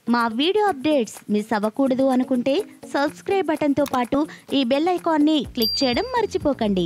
మా video updates miss అవ్వకూడదు అనుకుంటే సబ్స్క్రైబ్ బటన్తో పాటు ఈ బెల్ ఐకాన్ని క్లిక్ చేయడం మర్చిపోకండి.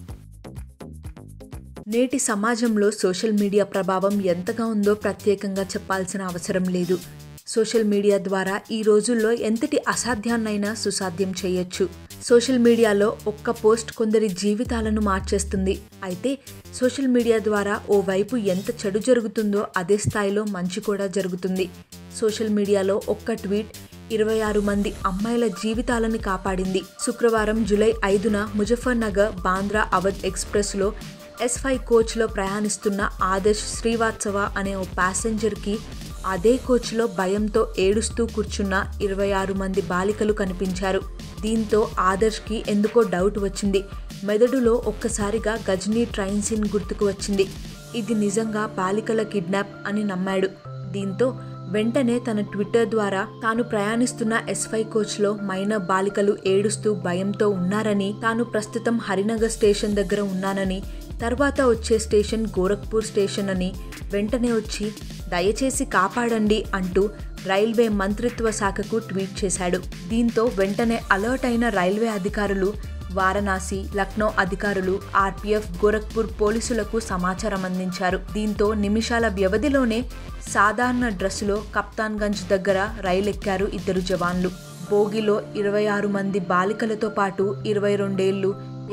నేటి సమాజంలో సోషల్ మీడియా ప్రభావం ఎంతగా ఉందో ప్రత్యేకంగా చెప్పాల్సిన అవసరం లేదు. సోషల్ మీడియా ద్వారా ఈ రోజుల్లో ఎంతటి అసాధ్యాన్నైనా సుసాధ్యం చేయొచ్చు. సోషల్ మీడియాలో ఒక్క పోస్ట్ కొందరి జీవితాలను మార్చేస్తుంది. అయితే సోషల్ మీడియా ద్వారా ఓ వైపు ఎంత చెడు జరుగుతుందో అదే స్థాయిలో మంచి కూడా జరుగుతుంది. సోషల్ మీడియాలో ఒక్క ట్వీట్ 26 మంది అమ్మాయిల జీవితాలను కాపాడింది. శుక్రవారం జూలై 5న ముజఫర్నగర్ బాంద్రా అవధ్ ఎక్స్ప్రెస్లో S5 కోచ్లో ప్రయాణిస్తున్న ఆదర్శ్ శ్రీవాత్సవ అనే ఓ ప్యాసింజర్కి అదే కోచ్లో భయంతో ఏడుస్తూ కూర్చున్న 26 మంది బాలికలు కనిపించారు. దీంతో ఆదర్శ్కి ఎందుకో డౌట్ వచ్చింది. మెదడులో ఒక్కసారిగా గజనీ ట్రైన్ సీన్ గుర్తుకు వచ్చింది. ఇది నిజంగా బాలికల కిడ్నాప్ అని నమ్మాడు. దీంతో వెంటనే తన ట్విట్టర్ ద్వారా తాను ప్రయాణిస్తున్న S5 కోచ్లో మైనర్ బాలికలు ఏడుస్తూ భయంతో ఉన్నారని, తాను ప్రస్తుతం హరినగర్ స్టేషన్ దగ్గర ఉన్నానని, తర్వాత వచ్చే స్టేషన్ గోరఖ్పూర్ స్టేషన్ అని, వెంటనే వచ్చి దయచేసి కాపాడండి అంటూ రైల్వే మంత్రిత్వ శాఖకు ట్వీట్ చేశాడు. దీంతో వెంటనే అలర్ట్ అయిన రైల్వే అధికారులు వారణాసి, లక్నో అధికారులు, RPF, గోరఖ్పూర్ పోలీసులకు సమాచారం అందించారు. దీంతో నిమిషాల వ్యవధిలోనే సాధారణ డ్రెస్సులో కప్తాన్గంజ్ దగ్గర రైలెక్కారు 2 జవాన్లు. బోగిలో 26 మంది బాలికలతో పాటు 22 ఏళ్లు,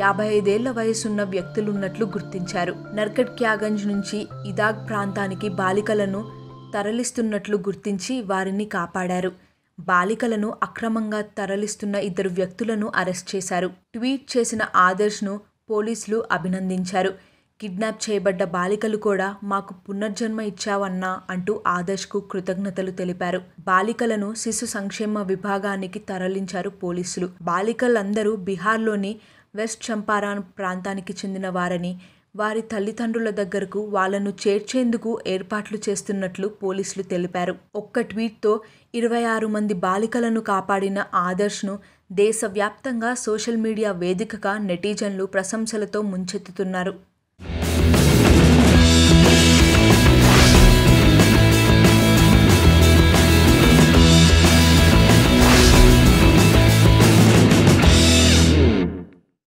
55 ఏళ్ల వయసున్న వ్యక్తులున్నట్లు గుర్తించారు. నర్కట్క్యాగంజ్ నుంచి ఇదాగ్ ప్రాంతానికి బాలికలను తరలిస్తున్నట్లు గుర్తించి వారిని కాపాడారు. బాలికలను అక్రమంగా తరలిస్తున్న 2 వ్యక్తులను అరెస్ట్ చేశారు. ట్వీట్ చేసిన ఆదర్శ్ను పోలీసులు అభినందించారు. కిడ్నాప్ చేయబడ్డ బాలికలు కూడా మాకు పునర్జన్మ ఇచ్చావన్నా అంటూ ఆదర్శ్కు కృతజ్ఞతలు తెలిపారు. బాలికలను శిశు సంక్షేమ విభాగానికి తరలించారు పోలీసులు. బాలికలందరూ బీహార్లోని వెస్ట్ చంపారణ్ ప్రాంతానికి చెందిన వారని, వారి తల్లిదండ్రుల దగ్గరకు వాళ్లను చేర్చేందుకు ఏర్పాట్లు చేస్తున్నట్లు పోలీసులు తెలిపారు. ఒక్క ట్వీట్తో 26 మంది బాలికలను కాపాడిన ఆదర్శ్ను దేశవ్యాప్తంగా సోషల్ మీడియా వేదికగా నెటిజన్లు ప్రశంసలతో ముంచెత్తుతున్నారు.